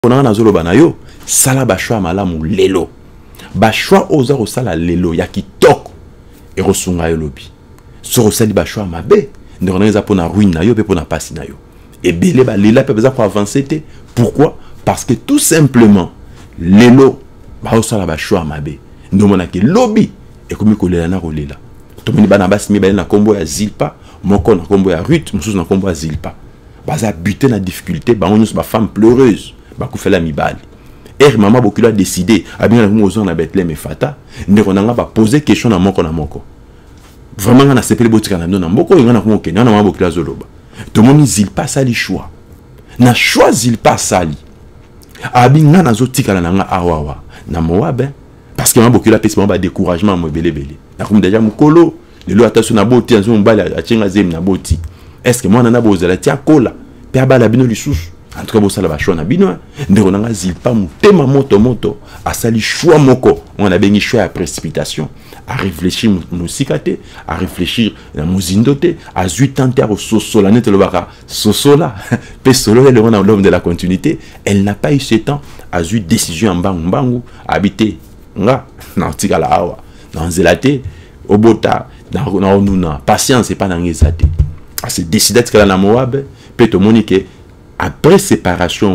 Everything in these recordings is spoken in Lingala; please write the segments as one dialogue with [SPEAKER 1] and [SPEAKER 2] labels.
[SPEAKER 1] On a zolo banayo, sala bashwa malamu lelo. Bashwa oza sala lelo ya kitoko et rosunga yo lobi. So sali bashwa mabe, ne reneza pour na ruine na yo pe pour na pasi na yo. Et belé ba lela pe beza pour avancer te. Pourquoi? Parce que tout simplement lelo ba sala bashwa mabe. Ndomona ke lobi et komi kolela na rolela. To moni bana basi mi ba na kombo ya Zilpa, moko na kombo ya Ruth, mususu na kombo ya Zilpa. Baza buté na difficulté, ba onus ba femme pleureuse. Bakufela mibali. Et maman Bokilo a décidé, à bien la na Bethlehem et Fata, ne renanga ba poser question na moko na moko. Vraiment on a sepelé botika na na moko ngana ko Kenya na maman Bokilo zoloba. To moni Zilpa sali choix. Na choix Zilpa sali. Abi ngana zotika na nga awawa. Na Moab parce que maman Bokilo a pesi ba découragement mo belé. Na comme déjà mukolo, le lo attention na boti nzo mbali a tchenga zem na boti. Est-ce que moi na bozala tia kola? Pe abala bino lisusu. En tout cas, vous savez, choix na bino, ndeko Zilpa mutema moto a sali choix moko, on a béni choix à précipitation, à réfléchir musikate, à réfléchir na muzindote, à zuitante au sosola net le baka, sosola, pe solo le on a l'homme de la continuité, elle n'a pas eu ce temps à zuit décision en bangu habiter nga na tika la awa, dans zelate, obota, dans onuna, patience c'est pas dans ngezate. À se décider que la Moab, pe to monique après séparation,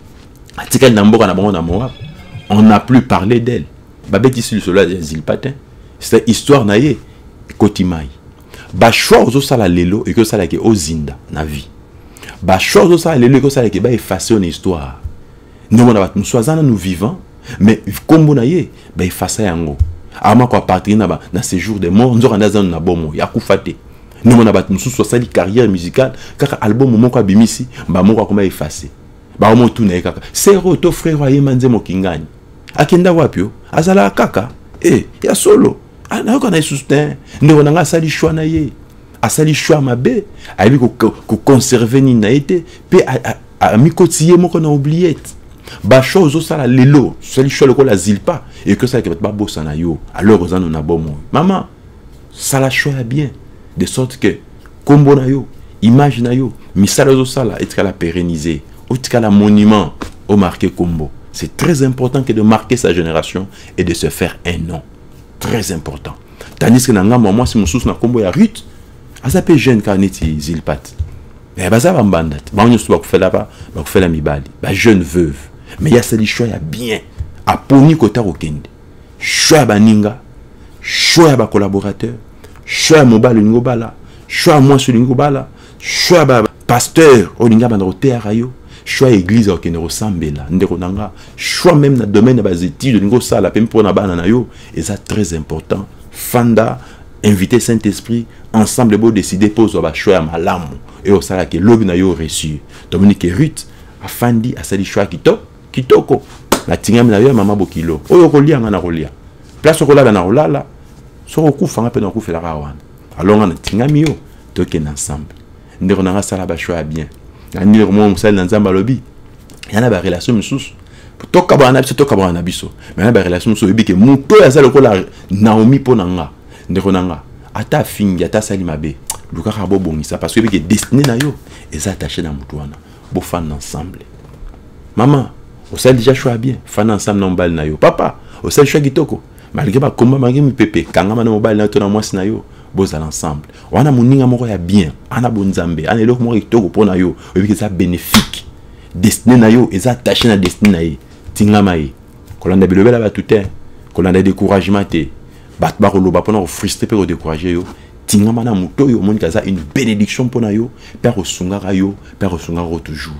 [SPEAKER 1] on n'a plus parlé d'elle. Babet ici le soleil Zilpatin, c'est histoire naïe kotimaï. Ba choix aux sala lelo et que ça like au zinda na vie. Ba choix aux sala lelo et que ça like ba effacer une histoire. Nous on a nous soisana nous vivants, mais comme on naïe ba effacer yango. Ama ko partir na séjour des morts, nous on a na bomo ya kufate. Nous on a battu nous soit carrière musicale car album moko abimisi ba moko akoma effacer ba mo tuna kaka c'est roto frère wa yemanze mokingani akenda wapio azala kaka ya solo ana ko na soutien ndeko nanga sali choix na ye asali choix mabe ayebi ko conserver ni na été pe a mikotiye moko na oubliette ba chose au sala lelo sali choix ko la Zilpa et que ça que ba bossa na yo alors ozana na bomo maman sala choix bien de sorte que kombo na yo image na yo misala zo sala et la pérenniser ou la monument au marqué kombo. C'est très important que de marquer sa génération et de se faire un nom très important. Tandis que nanga moi si mon sous na kombo ya Ruth azape jeune kaneti Zilpat mais baza bambandat ba onyo so ba kufela ba kufela mibali ba jeune veuve mais ya sali choix ya bien a poni kota okende choix baninga choix ba collaborateur choix mobile ngobala choix moi sur ngobala choix ba pasteur olinga bandroté rayo choix église okene resembela ndeko nanga choix même na domaine ba études ngo sala pe mpona bana na yo et ça très important fanda inviter Saint-Esprit ensemble beau décider pose ba choix malamu et au sala ke lobi na yo reçu Dominique Ruth afandi asali choix kitoko la tingam na yo mama Bokilo oyo kolia ngana kolia place kolala na kolala so okufanga pe na kufela rawana alors on a tingami yo token ensemble ndeko na sala ba choix bien ani le mo musala na nzamba lobi yana ba relation mususu toka bana biso mais na ba relation mususu ebike muto ya sala ko la Naomi ponanga ndeko nanga ata fingi ata sali mabe luka ka bobongisa parce que ebike destiné na yo et attaché na mutu wana bo fan ensemble maman au sala déjà choix bien fan ensemble na mbal na yo papa au sala choix kitoko malgré ba komba mangi mi pepe kanga mana mobile na to na mwasi na yo boza ensemble wana muninga moko ya bien ana bonzambe ana eloko moko kitoko pona yo obi ça bénéfique destiné na yo et ça attaché na destiné na ye tingama ye kolanda bilobela ba tuté kolanda découragement te bat ba koloba pona frustré pe ko décourager yo tingama na muto yo monika ça une bénédiction pona yo per osungaka yo per osungaka toujours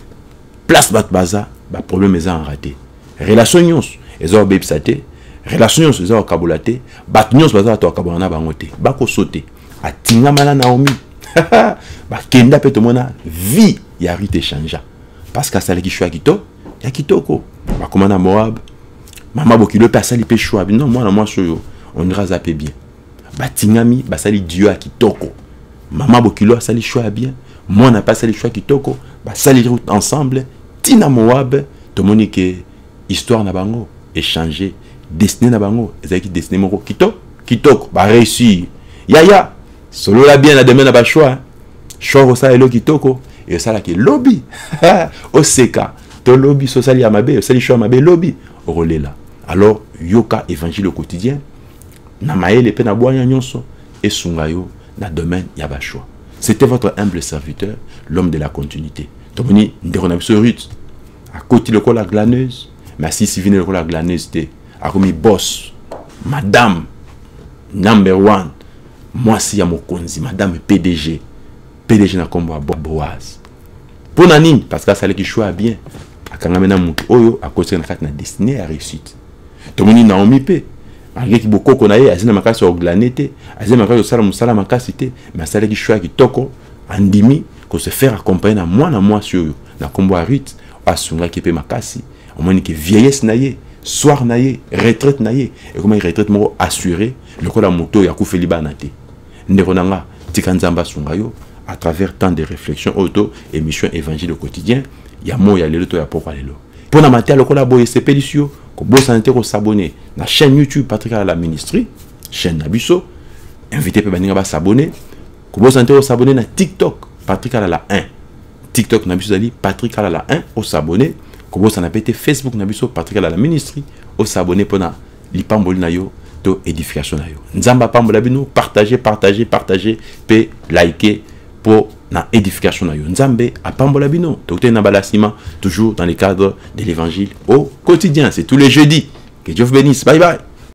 [SPEAKER 1] place bat baza ba problème eza en raté relation nyons ezo bebsate relation se za kabulate bat nyos baza to kabana bangote bako sauter atinga mala Naomi ba kenda pe to mona vie ya rite changea parce que ça le choix kito ya kitoko ba komana Moab mama Bokilo pe sali pe choix non moi so on ira zapper bien ba tingami ba sali Dieu a kitoko mama Bokilo sali choix bien moi n'a pas sali choix kitoko ba sali route ensemble tina Moab to monique histoire na bango échanger destiné na bango ezaki destiné moko kitoko ba réussir yaya solo la bien na demain na ba choix choix ça elo kitoko et ça la ke lobby au seka to lobby social ya mabe social choix mabe lobby relais là alors yoka évangile au quotidien na maele pe na boya nyonso et sungayo na domaine ya ba choix. C'était votre humble serviteur, l'homme de la continuité. Tomoni ndekona biso Ruth à côté le la glaneuse mais si vient le la glaneuse té a komi boss madame number 1 moi si ya mokonzi madame PDG na kombo Boaz pour nanine parce que ça le qui choix bien akanga mena mutu oyo akosi na kati na destinée à réussite tomoni Naomi pe malgré ki bokoko na ye azina makasi o glanete azina makasi sala musala makasi te mais ça le qui choix kitoko andimi ko se faire accompagner na moi sur na kombo Ruth asunga ki pe makasi au moins que vieillesse na ye soir na ye retraite na ye et comment retraite mo assuré le ko la moto ya kufeli banate ndekonanga tikanzamba sungayo à travers tant de réflexions auto émission évangile au quotidien ya mo ya lelo to ya poko lelo pour na matia le ko la boye sepelisio ko bo santé ko s'abonner na chaîne YouTube Patrick à la ministrie chaîne Nabiso invité pe baninga ba s'abonner ko bo santé ko s'abonner na TikTok Patrick à la 1 TikTok Nabiso ali Patrick à la 1 au s'abonner ko bo santé pété Facebook Nabiso Patrick à la ministrie au s'abonner pour na lipamboli na yo to édification na yo nzamba pambola bino partager pe liker pour la édification na yo nzambe apambola bino to na balasima toujours dans le cadre de l'évangile au quotidien. C'est tous les jeudis. Que Dieu vous bénisse. Bye bye.